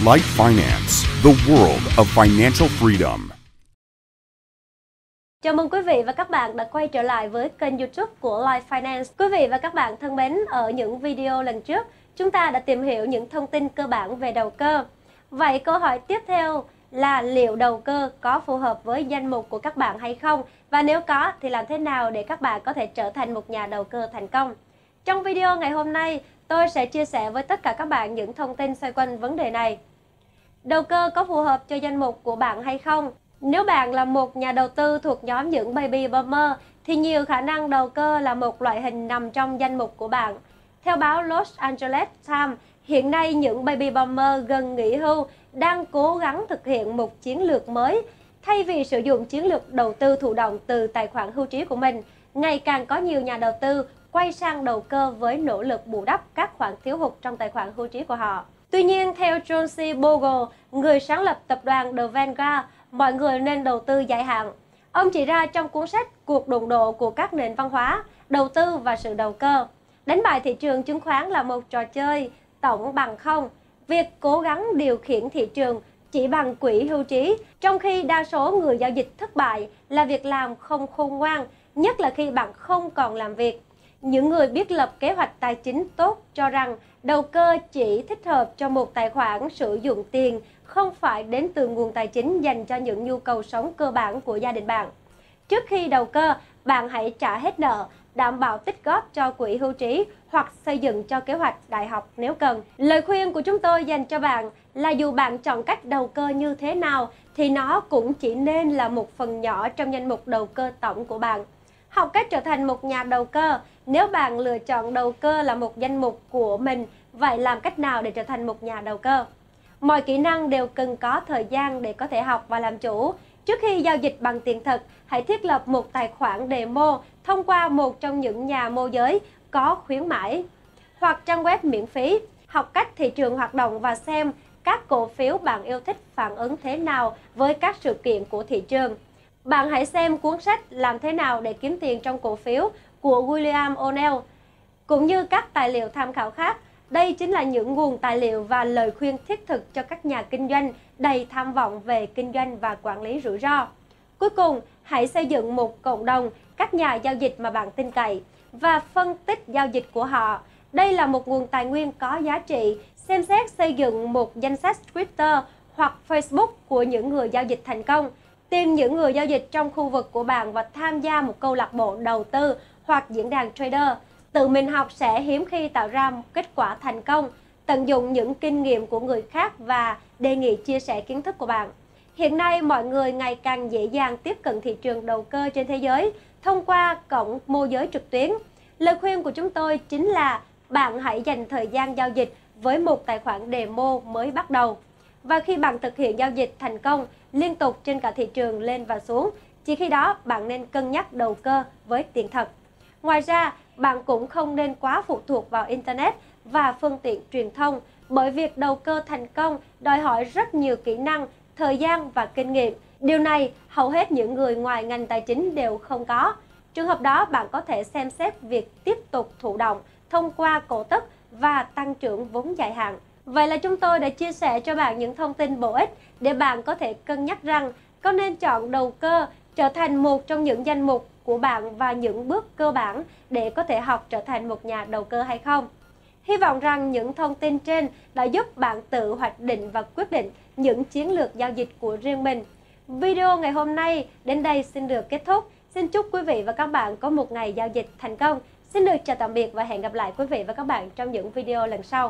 Life Finance, the world of financial freedom. Chào mừng quý vị và các bạn đã quay trở lại với kênh YouTube của Life Finance. Quý vị và các bạn thân mến, ở những video lần trước, chúng ta đã tìm hiểu những thông tin cơ bản về đầu cơ. Vậy câu hỏi tiếp theo là liệu đầu cơ có phù hợp với danh mục của các bạn hay không? Và nếu có thì làm thế nào để các bạn có thể trở thành một nhà đầu cơ thành công? Trong video ngày hôm nay, tôi sẽ chia sẻ với tất cả các bạn những thông tin xoay quanh vấn đề này. Đầu cơ có phù hợp cho danh mục của bạn hay không? Nếu bạn là một nhà đầu tư thuộc nhóm những baby boomer thì nhiều khả năng đầu cơ là một loại hình nằm trong danh mục của bạn. Theo báo Los Angeles Times, hiện nay những baby boomer gần nghỉ hưu đang cố gắng thực hiện một chiến lược mới. Thay vì sử dụng chiến lược đầu tư thụ động từ tài khoản hưu trí của mình, ngày càng có nhiều nhà đầu tư quay sang đầu cơ với nỗ lực bù đắp các khoản thiếu hụt trong tài khoản hưu trí của họ. Tuy nhiên, theo John C. Bogle, người sáng lập tập đoàn The Vanguard, mọi người nên đầu tư dài hạn. Ông chỉ ra trong cuốn sách Cuộc đụng độ của các nền văn hóa, đầu tư và sự đầu cơ. Đánh bại thị trường chứng khoán là một trò chơi tổng bằng không. Việc cố gắng điều khiển thị trường chỉ bằng quỹ hưu trí, trong khi đa số người giao dịch thất bại là việc làm không khôn ngoan, nhất là khi bạn không còn làm việc. Những người biết lập kế hoạch tài chính tốt cho rằng đầu cơ chỉ thích hợp cho một tài khoản sử dụng tiền không phải đến từ nguồn tài chính dành cho những nhu cầu sống cơ bản của gia đình bạn. Trước khi đầu cơ, bạn hãy trả hết nợ, đảm bảo tích góp cho quỹ hưu trí hoặc xây dựng cho kế hoạch đại học nếu cần. Lời khuyên của chúng tôi dành cho bạn là dù bạn chọn cách đầu cơ như thế nào thì nó cũng chỉ nên là một phần nhỏ trong danh mục đầu cơ tổng của bạn. Học cách trở thành một nhà đầu cơ. Nếu bạn lựa chọn đầu cơ là một danh mục của mình, vậy làm cách nào để trở thành một nhà đầu cơ? Mọi kỹ năng đều cần có thời gian để có thể học và làm chủ. Trước khi giao dịch bằng tiền thật, hãy thiết lập một tài khoản demo thông qua một trong những nhà môi giới có khuyến mãi hoặc trang web miễn phí. Học cách thị trường hoạt động và xem các cổ phiếu bạn yêu thích phản ứng thế nào với các sự kiện của thị trường. Bạn hãy xem cuốn sách Làm thế nào để kiếm tiền trong cổ phiếu của William O'Neill, cũng như các tài liệu tham khảo khác. Đây chính là những nguồn tài liệu và lời khuyên thiết thực cho các nhà kinh doanh đầy tham vọng về kinh doanh và quản lý rủi ro. Cuối cùng, hãy xây dựng một cộng đồng các nhà giao dịch mà bạn tin cậy và phân tích giao dịch của họ. Đây là một nguồn tài nguyên có giá trị. Xem xét xây dựng một danh sách Twitter hoặc Facebook của những người giao dịch thành công. Tìm những người giao dịch trong khu vực của bạn và tham gia một câu lạc bộ đầu tư hoặc diễn đàn trader. Tự mình học sẽ hiếm khi tạo ra một kết quả thành công. Tận dụng những kinh nghiệm của người khác và đề nghị chia sẻ kiến thức của bạn. Hiện nay, mọi người ngày càng dễ dàng tiếp cận thị trường đầu cơ trên thế giới thông qua cổng môi giới trực tuyến. Lời khuyên của chúng tôi chính là bạn hãy dành thời gian giao dịch với một tài khoản demo mới bắt đầu. Và khi bạn thực hiện giao dịch thành công liên tục trên cả thị trường lên và xuống, chỉ khi đó bạn nên cân nhắc đầu cơ với tiền thật. Ngoài ra, bạn cũng không nên quá phụ thuộc vào Internet và phương tiện truyền thông, bởi việc đầu cơ thành công đòi hỏi rất nhiều kỹ năng, thời gian và kinh nghiệm. Điều này hầu hết những người ngoài ngành tài chính đều không có. Trường hợp đó, bạn có thể xem xét việc tiếp tục thụ động thông qua cổ tức và tăng trưởng vốn dài hạn. Vậy là chúng tôi đã chia sẻ cho bạn những thông tin bổ ích để bạn có thể cân nhắc rằng có nên chọn đầu cơ trở thành một trong những danh mục của bạn và những bước cơ bản để có thể học trở thành một nhà đầu cơ hay không. Hy vọng rằng những thông tin trên đã giúp bạn tự hoạch định và quyết định những chiến lược giao dịch của riêng mình. Video ngày hôm nay đến đây xin được kết thúc. Xin chúc quý vị và các bạn có một ngày giao dịch thành công. Xin được chào tạm biệt và hẹn gặp lại quý vị và các bạn trong những video lần sau.